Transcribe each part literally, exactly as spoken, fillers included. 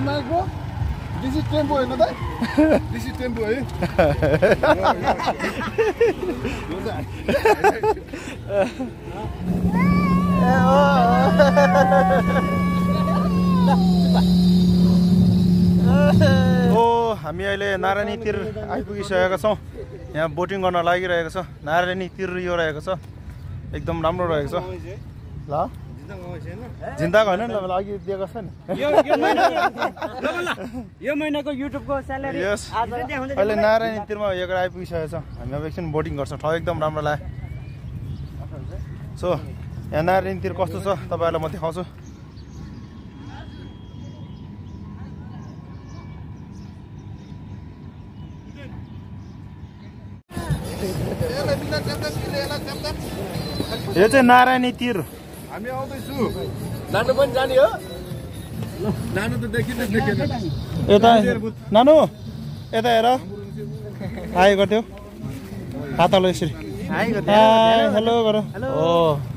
Mic bro this is tempo हैन त this is tempo है ओ हामी अहिले नारायणी तीर आइपुगिसकेका छौँ यहाँ बोटिङ गर्न लागिरहेको छ नारायणी तीर यो रहेको छ एकदम राम्रो रहेको छ ल जिन्दाको हैन ल अघि दिएको छ नि यो यो महिना यो महिनाको युट्युबको स्यालेरी यस अहिले नारायणी तीरमा यो आइपुगिसकेको छ हामी अब एकछिन बोटिङ गर्छौँ ठाउँ एकदम राम्रो लाग्यो सो यहाँ नारायणी तीर कस्तो छ तपाईँहरूलाई म देखाउँछु यो चाहिँ नारायणी तीर हामी आउँदैछु नानु पनि जाने हो नानु त देखिन देखेन यता नानु यता हेर हाई गर्थ्यो हात हालो यसरी हेलो गर हो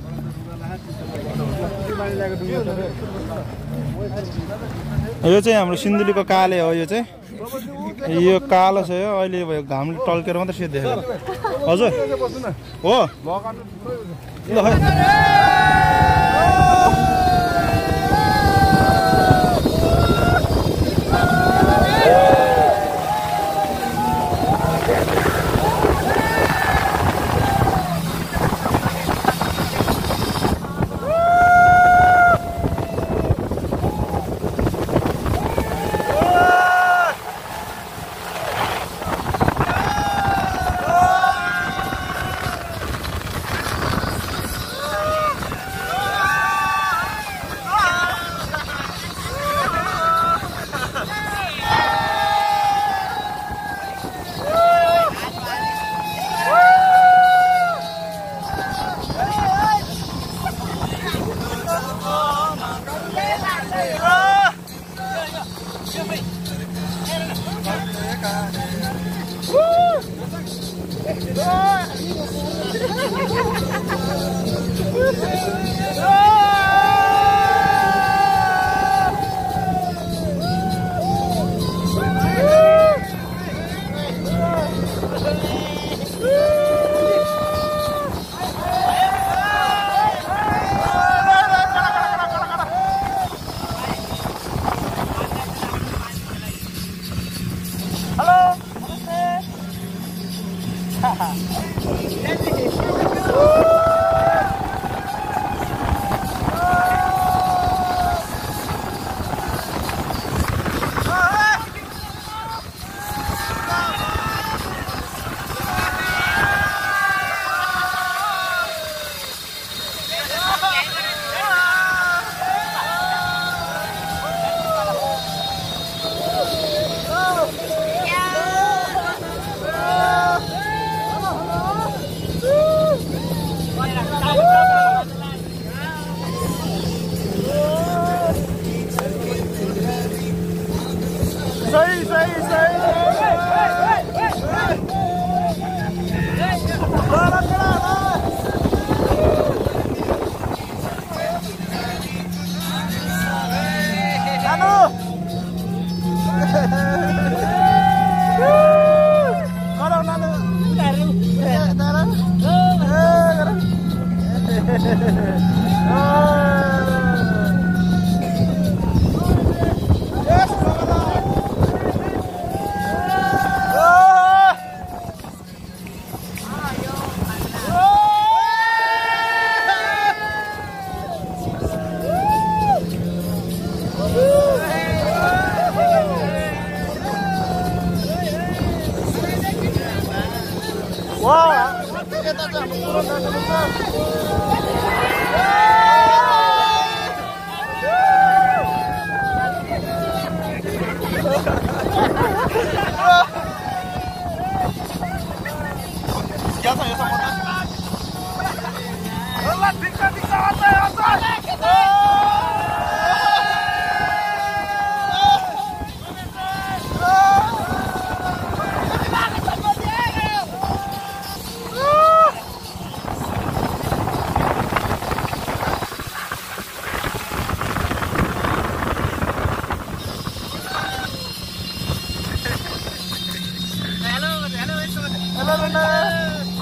यो चाहिँ हाम्रो सिन्धुलीको काले हो यो चाहिँ यो कालो छ यो अहिले भयो घामले टल्केर मात्रै सेट देखेको हजुर हो ल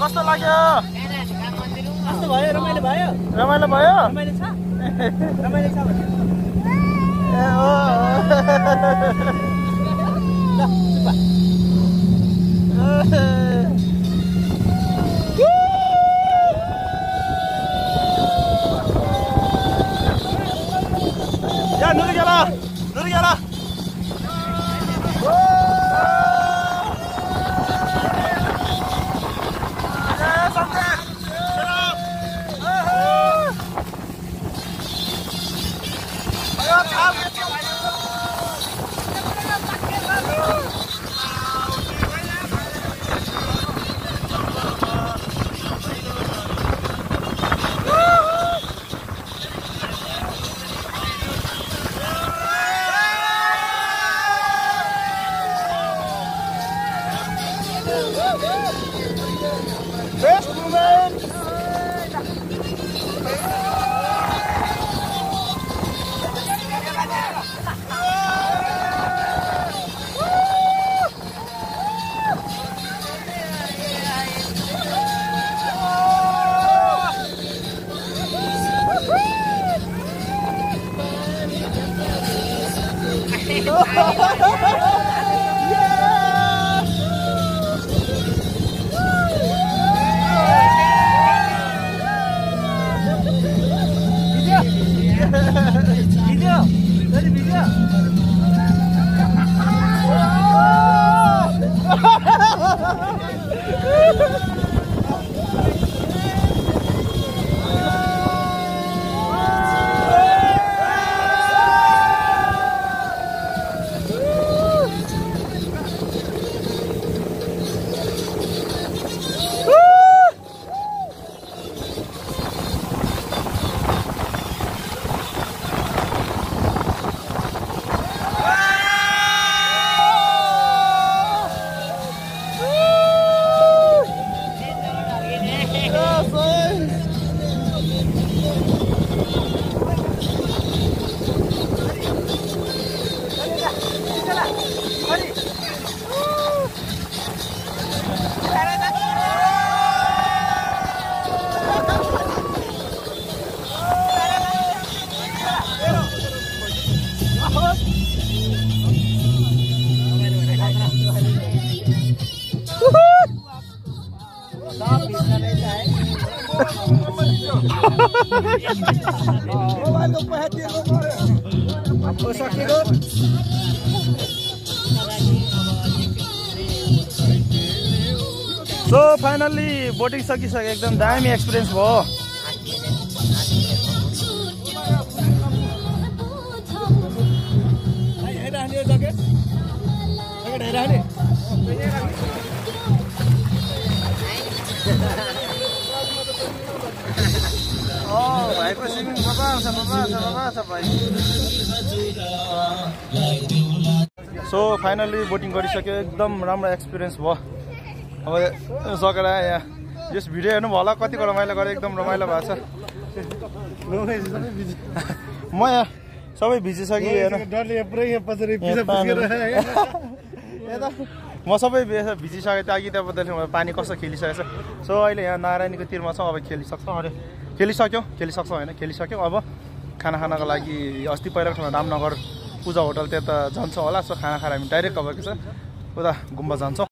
कस्तो लाग्यो? कस्तो भयो? रमाइलो भयो? रमाइलो भयो? रमाइलो छ? रमाइलो छ भने ए ओ ल सुपा या नुरी गेला नुरी गेला Best moment! भिडियो जति भिडियो मोबाइलको पैसा तिर्नु पर्यो सकियो सो फाइनल्ली बोटिङ सकिसक्यो एकदम दामी एक्सपिरियन्स भयो भाइको स्विमिङ मजा आउँछ मजा आउँछ मजा आउँछ भाइ सो फाइनल्ली बोटिङ गरिसक्यो एकदम राम्रो एक्सपिरियन्स भयो अब सकेर यहाँ यस भिडियो हेर्नु भयो होला कतिको रमाइलो गरेँ एकदम रमाइलो भएको छ म यहाँ सबै भिजिसकेँ म सबै भिजिसकेँ ताकि त्यहाँबाट पानी कस्तो खेलिसकेको छ सो अहिले यहाँ नारायणीको तिरमा छौँ अब खेलिसक्छौँ अरे खेलिसक्यो खेलिसक्छौँ होइन खेलिसक्यौँ अब खाना खानको लागि अस्ति पहिलाको ठाउँमा रामनगर पूजा होटल त्यता जान्छौँ होला सो खाना खाएर हामी डाइरेक्ट अब के छ उता गुम्बा जान्छौँ